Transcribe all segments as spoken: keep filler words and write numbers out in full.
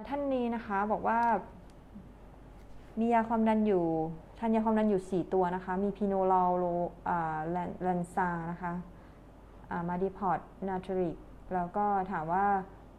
ท่านนี้นะคะบอกว่ามียาความดันอยู่ทานยาความดันอยู่สี่ตัวนะคะมีพีโนลอลโลแลนซานะคะมาดิพอร์ตนาทริกแล้วก็ถามว่า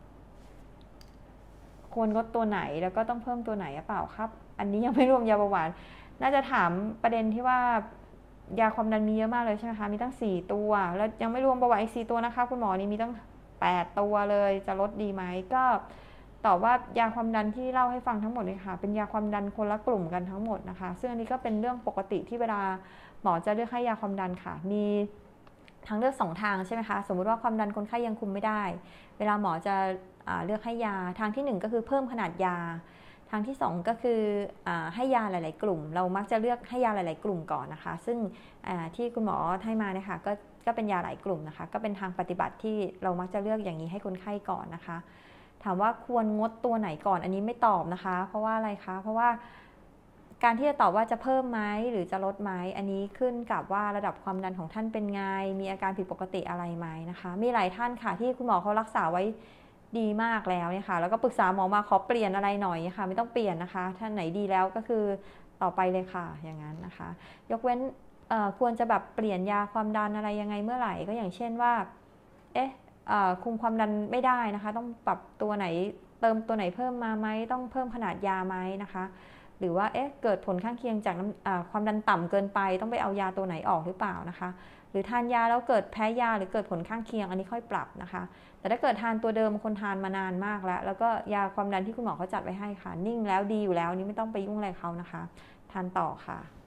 ควรงดตัวไหนแล้วก็ต้องเพิ่มตัวไหนหรือเปล่าครับอันนี้ยังไม่รวมยาเบาหวานน่าจะถามประเด็นที่ว่ายาความดันมีเยอะมากเลยใช่ไหมคะมีตั้งสี่ตัวแล้วยังไม่รวมเบาหวานอีกสี่ตัวนะคะคุณหมอนี่มีตั้งแปดตัวเลยจะลดดีไหมก็ตอบว่ายาความดันที่เล่าให้ฟังทั้งหมดเลยค่ะเป็นยาความดันคนละกลุ่มกันทั้งหมดนะคะซึ่งอันนี้ก็เป็นเรื่องปกติที่เวลาหมอจะเลือกให้ยาความดันค่ะมีทางเลือกสองทางใช่ไหมคะสมมติว่าความดันคนไข้ยังคุมไม่ได้เวลาหมอจะเลือกให้ยาทางที่หนึ่งก็คือเพิ่มขนาดยาทางที่สองก็คืออให้ยาหลายๆกลุ่มเรามักจะเลือกให้ยาหลายๆกลุ่มก่อนนะคะซึ่งที่คุณหมอให้มาเนี่ยค่ะก็ก็เป็นยาหลายกลุ่มนะคะก็เป็นทางปฏิบัติที่เรามักจะเลือกอย่างนี้ให้คนไข้ก่อนนะคะถามว่าควรงดตัวไหนก่อนอันนี้ไม่ตอบนะคะเพราะว่าอะไรคะเพราะว่าการที่จะตอบว่าจะเพิ่มไหมหรือจะลดไหมอันนี้ขึ้นกับว่าระดับความดันของท่านเป็นไงมีอาการผิดปกติอะไรไหมนะคะมีหลายท่านค่ะที่คุณหมอเขารักษาไว้ดีมากแล้วเนี่ยค่ะแล้วก็ปรึกษาหมอมาขอเปลี่ยนอะไรหน่อยค่ะไม่ต้องเปลี่ยนนะคะท่านไหนดีแล้วก็คือต่อไปเลยค่ะอย่างนั้นนะคะยกเว้นควรจะแบบเปลี่ยนยาความดันอะไรยังไงเมื่อไหร่ก็อย่างเช่นว่าเอ๊ะคุมความดันไม่ได้นะคะต้องปรับตัวไหนเติมตัวไหนเพิ่มมาไหมต้องเพิ่มขนาดยาไหมนะคะหรือว่าเอ๊ะเกิดผลข้างเคียงจากความดันต่ำเกินไปต้องไปเอายาตัวไหนออกหรือเปล่านะคะหรือทานยาแล้วเกิดแพ้ยาหรือเกิดผลข้างเคียงอันนี้ค่อยปรับนะคะแต่ถ้าเกิดทานตัวเดิมคนทานมานานมากแล้วแล้วก็ยาความดันที่คุณหมอเขาจัดไว้ให้ค่ะนิ่งแล้วดีอยู่แล้วนี่ไม่ต้องไปยุ่งอะไรเขานะคะทานต่อค่ะ